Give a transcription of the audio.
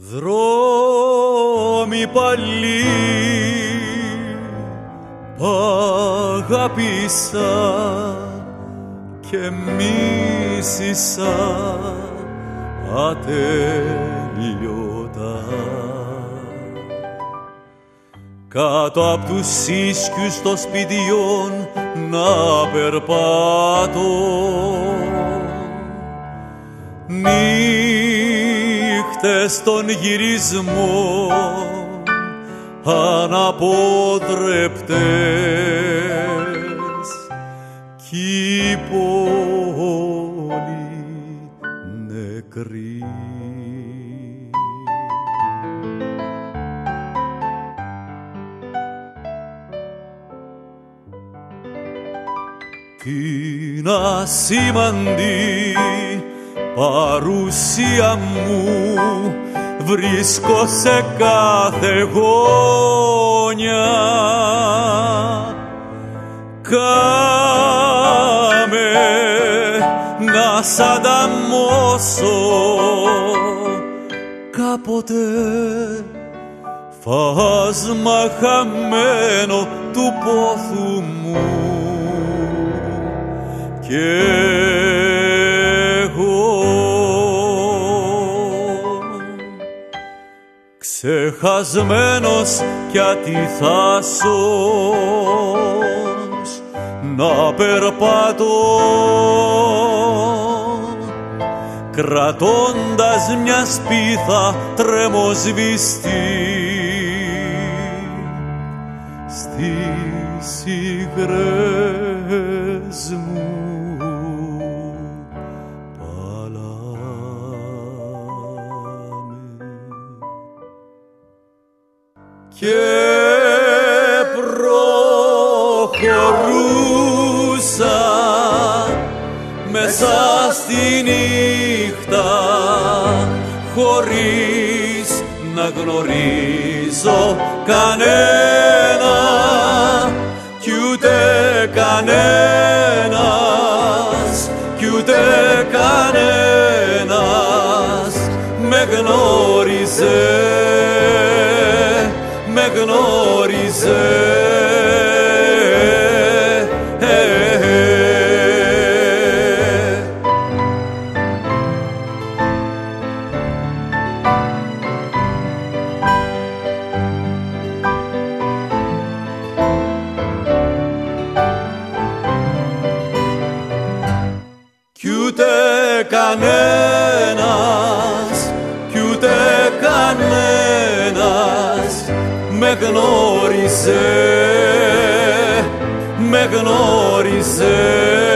Δρόμοι παλιοί π' αγάπησα και μίσησα ατέλειωτα. Κάτω απ' τους ίσκιους των σπιτιών να περπάτω, νύχτες των γυρισμών αναπότρεπτες κι η πόλη νεκρή. Την ασήμαντη παρουσία μου βρίσκω σε κάθε γωνιά. Κάμε να σ' ανταμώσω κάποτε φάσμα χαμένο του πόθου μου και εγώ ξεχασμένος κι ατιθάσος να περπατώ, κρατώντας μια σπίθα τρεμοσβηστή στις υγρές μου και προχωρούσα μέσα στη νύχτα χωρίς να γνωρίζω κανένα κι ούτε κανένας κι ούτε κανένας με γνώριζε, με γνώριζε. Κι ούτε κανένας, κι ούτε κανένας με γνώριζε, με γνώριζε.